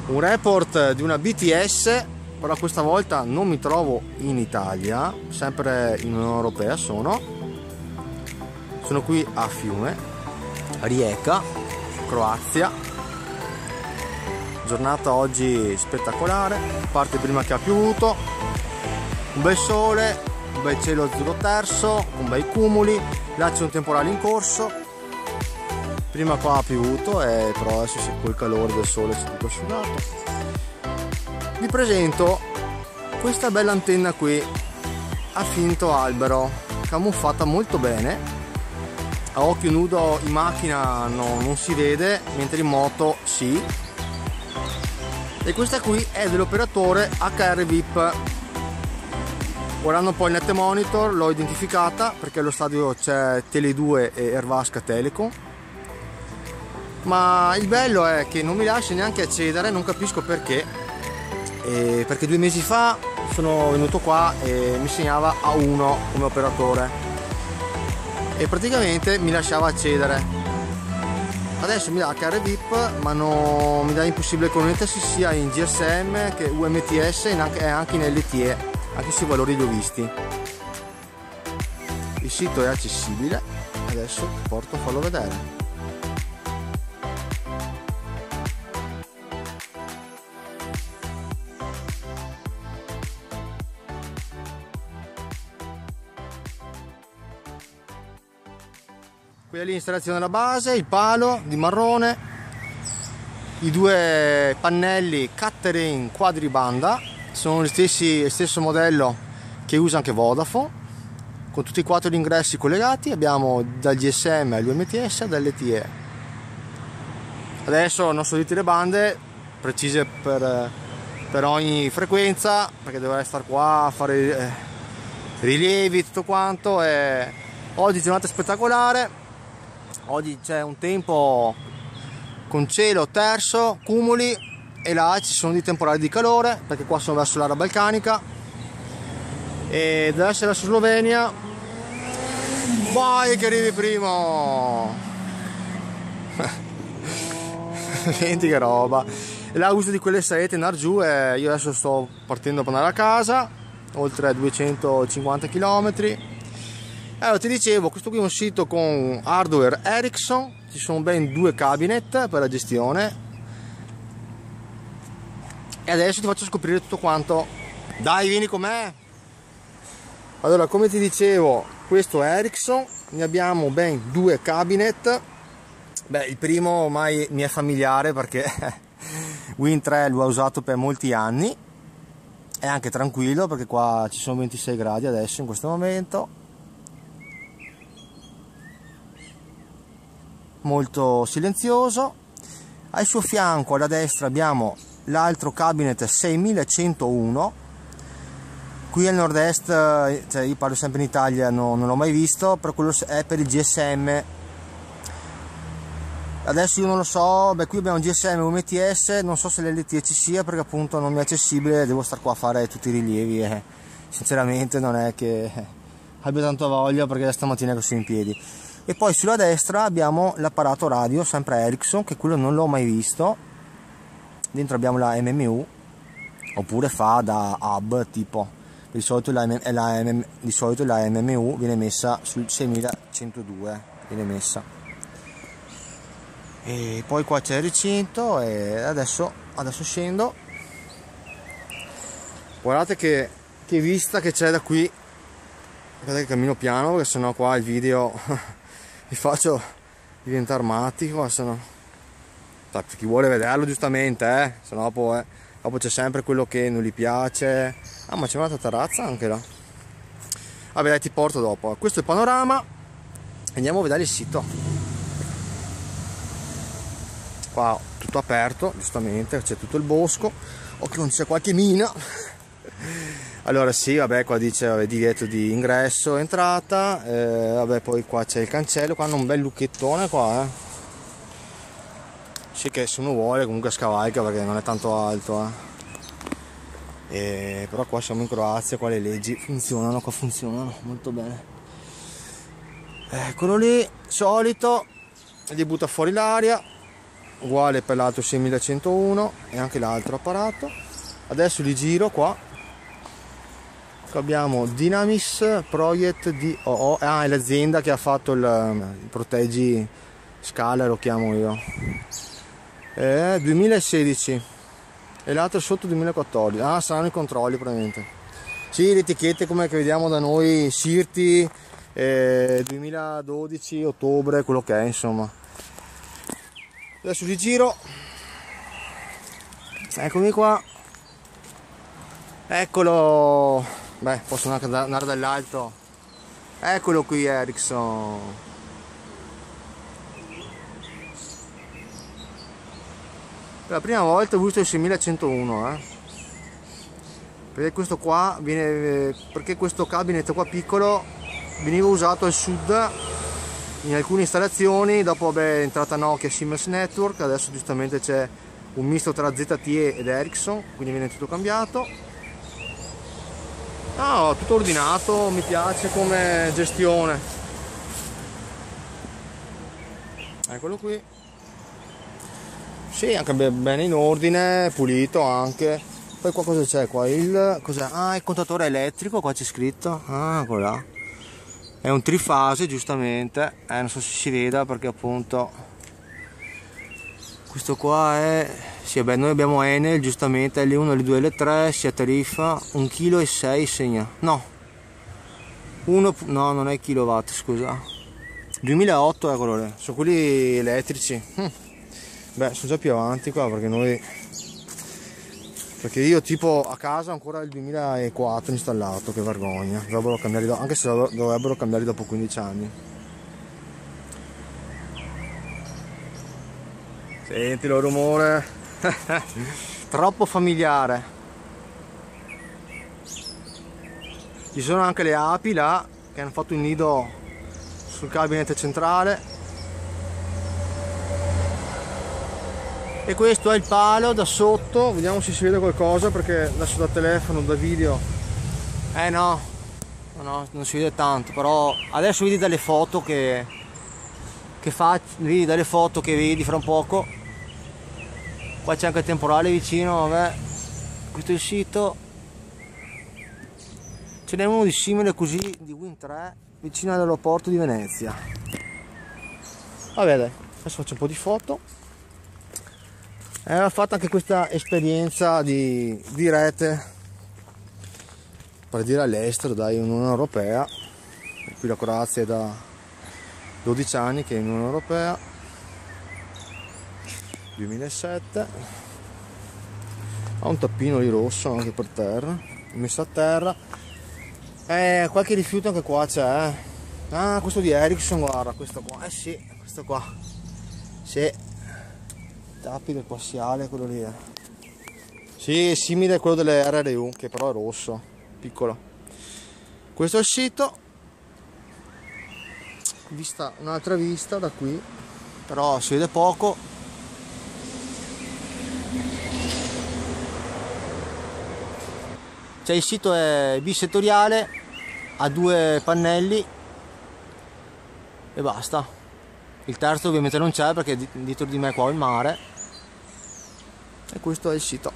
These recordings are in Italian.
Un report di una BTS, però questa volta non mi trovo in Italia, sempre in Unione Europea sono qui a Fiume, Rijeka, Croazia. Giornata oggi spettacolare, parte prima che ha piovuto, un bel sole, un bel cielo azzurro terso, con bei cumuli, là c'è un temporale in corso. Prima qua ha piovuto, però adesso col calore del sole si è tutto asciugato. Vi presento questa bella antenna qui a finto albero, camuffata molto bene. A occhio nudo in macchina non si vede, mentre in moto sì. E questa qui è dell'operatore HR VIP. Guardando poi il net monitor l'ho identificata perché allo stadio c'è Tele2 e Ervasca Telecom. Ma il bello è che non mi lascia neanche accedere, non capisco perché. Perché 2 mesi fa sono venuto qua e mi segnava A1 come operatore e praticamente mi lasciava accedere. Adesso mi dà HR VIP, ma non mi dà impossibile connettersi sia in GSM che UMTS e anche in LTE, anche se i valori li ho visti. Il sito è accessibile, adesso ti porto a farlo vedere. Qui è l'installazione della base, il palo di marrone, i 2 pannelli Cattering quadribanda, sono lo stesso modello che usa anche Vodafone, con tutti e 4 gli ingressi collegati. Abbiamo dal GSM all'UMTS e dall'LTE. Adesso non so dirti le bande precise per ogni frequenza, perché dovrei stare qua a fare rilievi, tutto quanto. Oggi giornata spettacolare. Oggi c'è un tempo con cielo terso, cumuli, e là ci sono dei temporali di calore perché qua sono verso l'area balcanica e deve essere verso Slovenia. Vai che arrivi primo! Senti che roba! E là uso di quelle saette in giù e io adesso sto partendo per andare a casa, oltre 250 km. Allora ti dicevo, questo qui è un sito con hardware Ericsson, ci sono ben 2 cabinet per la gestione e adesso ti faccio scoprire tutto quanto. Dai, vieni con me. Allora, come ti dicevo, questo è Ericsson, ne abbiamo ben 2 cabinet. Beh, il primo ormai mi è familiare perché Win 3 lo ha usato per molti anni, è anche tranquillo perché qua ci sono 26 gradi adesso in questo momento. Molto silenzioso. Al suo fianco alla destra abbiamo l'altro cabinet 6101. Qui al nord-est, cioè io parlo sempre in Italia, non l'ho mai visto, però quello è per il GSM. Adesso io non lo so, qui abbiamo GSM UMTS, non so se l'LTE ci sia perché appunto non mi è accessibile, devo stare qua a fare tutti i rilievi e sinceramente non è che abbia tanta voglia perché stamattina è così in piedi. E poi sulla destra abbiamo l'apparato radio, sempre Ericsson, che quello non l'ho mai visto. Dentro abbiamo la MMU, oppure fa da hub tipo. Di solito la MMU viene messa sul 6102, viene messa. E poi qua c'è il recinto e adesso scendo. Guardate che vista che c'è da qui. Guardate che cammino piano perché sennò qua il video vi faccio diventare matti qua, sennò chi vuole vederlo giustamente, sennò dopo c'è sempre quello che non gli piace. Ah, ma c'è un'altra terrazza anche là. Vabbè, dai, ti porto dopo. Questo è il panorama, andiamo a vedere il sito. Qua tutto aperto, giustamente, c'è tutto il bosco. Occhio, non c'è qualche mina. Allora sì, vabbè, qua dice divieto di ingresso, entrata, vabbè, poi qua c'è il cancello, qua hanno un bel lucchettone qua, Sì, che se uno vuole comunque scavalca perché non è tanto alto, però qua siamo in Croazia, qua le leggi funzionano, qua funzionano molto bene. Eccolo lì, solito, gli butta fuori l'aria. uguale per l'altro 6101 e anche l'altro apparato. Adesso li giro qua. Qua abbiamo Dynamis Project DOO, è l'azienda che ha fatto il proteggi scala, lo chiamo io, 2016 e l'altro sotto 2014. Saranno i controlli probabilmente. Sì, le etichette come che vediamo da noi, Sirti 2012 ottobre, quello che è, insomma. Adesso li giro, eccomi qua, eccolo, beh, posso andare dall'alto, eccolo qui Ericsson. Per la prima volta ho visto il 6101, perché questo qua viene, perché questo cabinet qua piccolo veniva usato al sud in alcune installazioni, dopo è entrata Nokia Siemens Network, adesso giustamente c'è un misto tra ZTE ed Ericsson, quindi viene tutto cambiato. Tutto ordinato, mi piace come gestione. Eccolo qui. Sì, anche bene in ordine, pulito anche. Poi qua cosa c'è? Qua il contatore elettrico, qua c'è scritto. Quello è un trifase, giustamente. Non so se si veda perché appunto questo qua è, sì, vabbè, noi abbiamo Enel, giustamente L1, L2, L3, sia tariffa 1,6 kg segna, no, no, non è kilowatt, scusa, 2008 è quello lì, sono quelli elettrici. Beh, sono già più avanti qua perché io tipo a casa ho ancora il 2004 installato, che vergogna, dovrebbero cambiarli anche se dovrebbero cambiarli dopo 15 anni. Senti lo rumore. Troppo familiare. Ci sono anche le api là che hanno fatto un nido sul cabinet centrale. E questo è il palo da sotto, vediamo se si vede qualcosa, perché adesso da telefono, da video no, non si vede tanto, però adesso vedi dalle foto vedi dalle foto che vedi fra un poco. Qua c'è anche il temporale vicino, vabbè. Questo è il sito, ce n'è uno di simile così di Win3 vicino all'aeroporto di Venezia. Vabbè dai, adesso faccio un po' di foto. Ho fatto anche questa esperienza di rete, per dire all'estero, dai, Unione Europea. Qui la Croazia è da 12 anni che è in Unione Europea, 2007. Ha un tappino lì rosso anche per terra, messo a terra. Qualche rifiuto anche qua c'è. Questo di Ericsson, guarda, questo qua, sì, questo qua, sì. Tappi del parziale, quello lì sì, è simile a quello delle RRU, che però è rosso, piccolo. Questo è il sito, vista, un'altra vista da qui, però si vede poco. Cioè il sito è bisettoriale, ha 2 pannelli e basta. Il terzo ovviamente non c'è perché dietro di me qua ho il mare. E questo è il sito.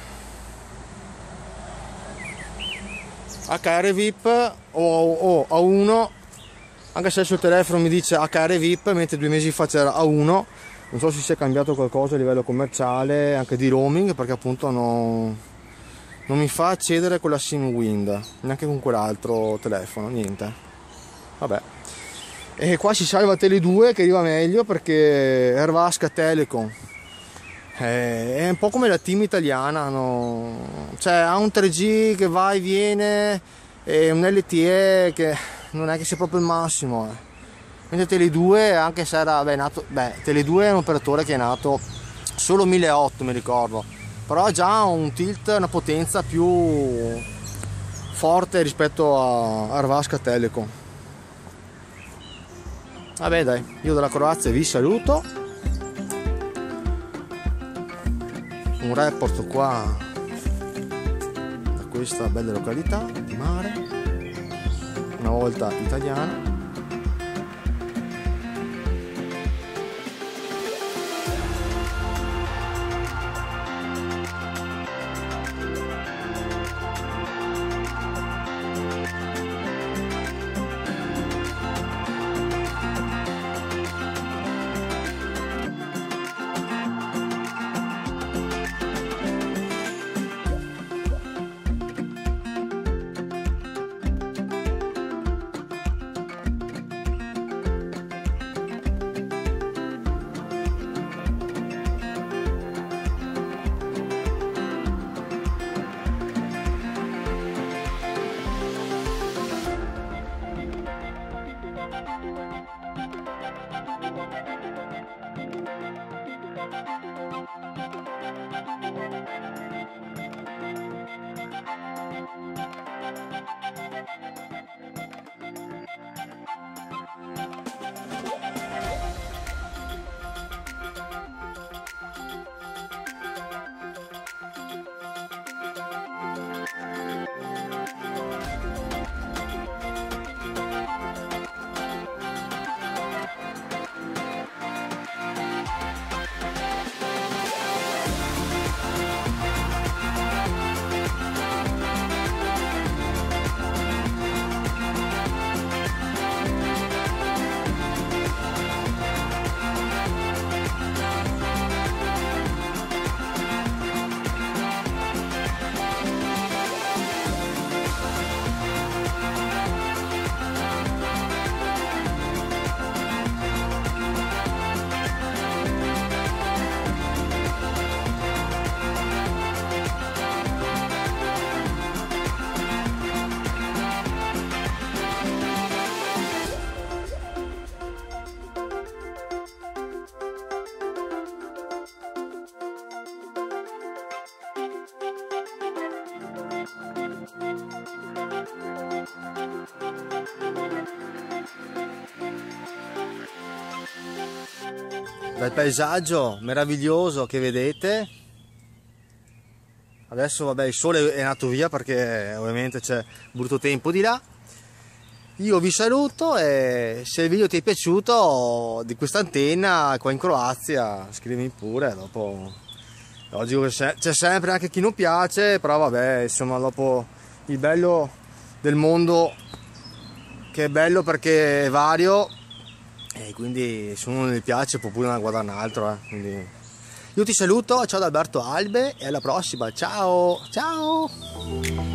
HR VIP o A1, anche se sul telefono mi dice HR VIP, mentre 2 mesi fa c'era A1. Non so se si è cambiato qualcosa a livello commerciale, anche di roaming, perché appunto non mi fa accedere con la SIM Wind, neanche con quell'altro telefono, niente. Vabbè. E qua si salva Tele2, che arriva meglio, perché Ervasca Telecom è un po' come la team italiana, no? Cioè ha un 3G che va e viene e un LTE che non è che sia proprio il massimo, Mentre Tele2, anche se era nato, Tele2 è un operatore che è nato solo 1008, mi ricordo, però ha già un tilt, una potenza più forte rispetto a Ervasca Telecom. Vabbè dai, io dalla Croazia vi saluto. Un report qua da questa bella località di mare, una volta italiana. dal paesaggio meraviglioso che vedete. Adesso vabbè, il sole è andato via perché ovviamente c'è brutto tempo di là. Io vi saluto e se il video ti è piaciuto di questa antenna qua in Croazia scrivimi pure. Dopo logico che c'è sempre anche chi non piace, però vabbè, insomma, dopo il bello del mondo, che è bello perché è vario, e quindi se uno non gli piace può pure guardare un altro, quindi io ti saluto, ciao da Alberto Albe e alla prossima, ciao ciao.